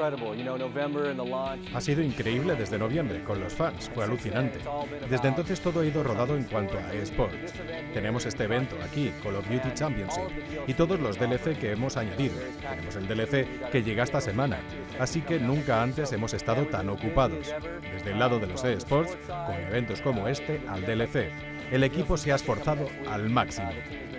Ha sido increíble desde noviembre con los fans, fue alucinante. Desde entonces todo ha ido rodado en cuanto a eSports. Tenemos este evento aquí, Call of Duty Championship, y todos los DLC que hemos añadido. Tenemos el DLC que llega esta semana, así que nunca antes hemos estado tan ocupados. Desde el lado de los eSports, con eventos como este, al DLC. El equipo se ha esforzado al máximo.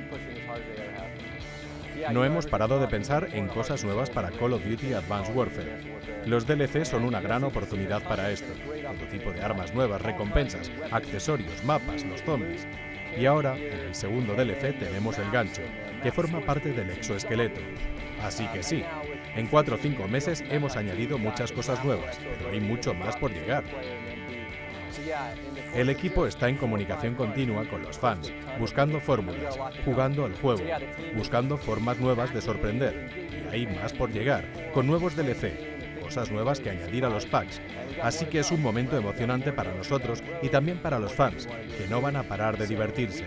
No hemos parado de pensar en cosas nuevas para Call of Duty Advanced Warfare. Los DLC son una gran oportunidad para esto. Todo tipo de armas nuevas, recompensas, accesorios, mapas, los zombies. Y ahora, en el segundo DLC tenemos el gancho, que forma parte del exoesqueleto. Así que sí, en 4 o 5 meses hemos añadido muchas cosas nuevas, pero hay mucho más por llegar. El equipo está en comunicación continua con los fans, buscando fórmulas, jugando al juego, buscando formas nuevas de sorprender. Y hay más por llegar, con nuevos DLC, cosas nuevas que añadir a los packs. Así que es un momento emocionante para nosotros y también para los fans, que no van a parar de divertirse.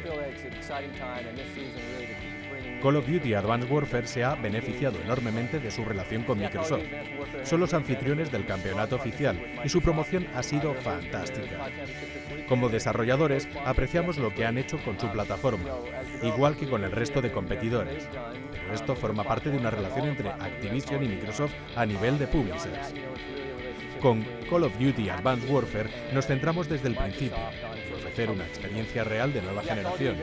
Call of Duty Advanced Warfare se ha beneficiado enormemente de su relación con Microsoft. Son los anfitriones del campeonato oficial y su promoción ha sido fantástica. Como desarrolladores, apreciamos lo que han hecho con su plataforma, igual que con el resto de competidores. Pero esto forma parte de una relación entre Activision y Microsoft a nivel de publishers. Con Call of Duty Advanced Warfare nos centramos desde el principio, en ofrecer una experiencia real de nueva generación.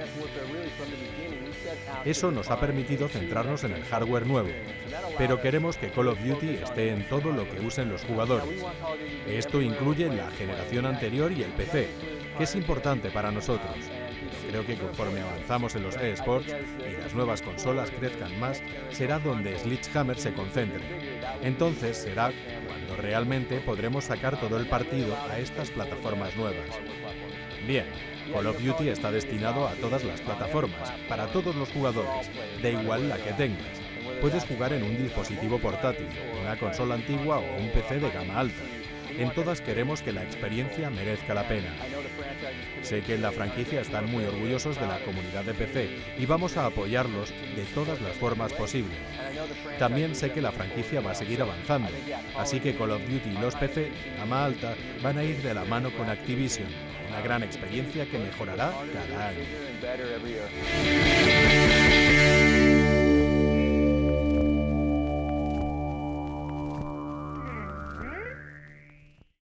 Eso nos ha permitido centrarnos en el hardware nuevo, pero queremos que Call of Duty esté en todo lo que usen los jugadores. Esto incluye la generación anterior y el PC, que es importante para nosotros. Creo que conforme avanzamos en los eSports y las nuevas consolas crezcan más, será donde Sledgehammer se concentre. Entonces será cuando realmente podremos sacar todo el partido a estas plataformas nuevas. Bien, Call of Duty está destinado a todas las plataformas, para todos los jugadores, da igual la que tengas. Puedes jugar en un dispositivo portátil, una consola antigua o un PC de gama alta. En todas queremos que la experiencia merezca la pena. Sé que en la franquicia están muy orgullosos de la comunidad de PC y vamos a apoyarlos de todas las formas posibles. También sé que la franquicia va a seguir avanzando, así que Call of Duty y los PC de gama alta van a ir de la mano con Activision, una gran experiencia que mejorará cada año.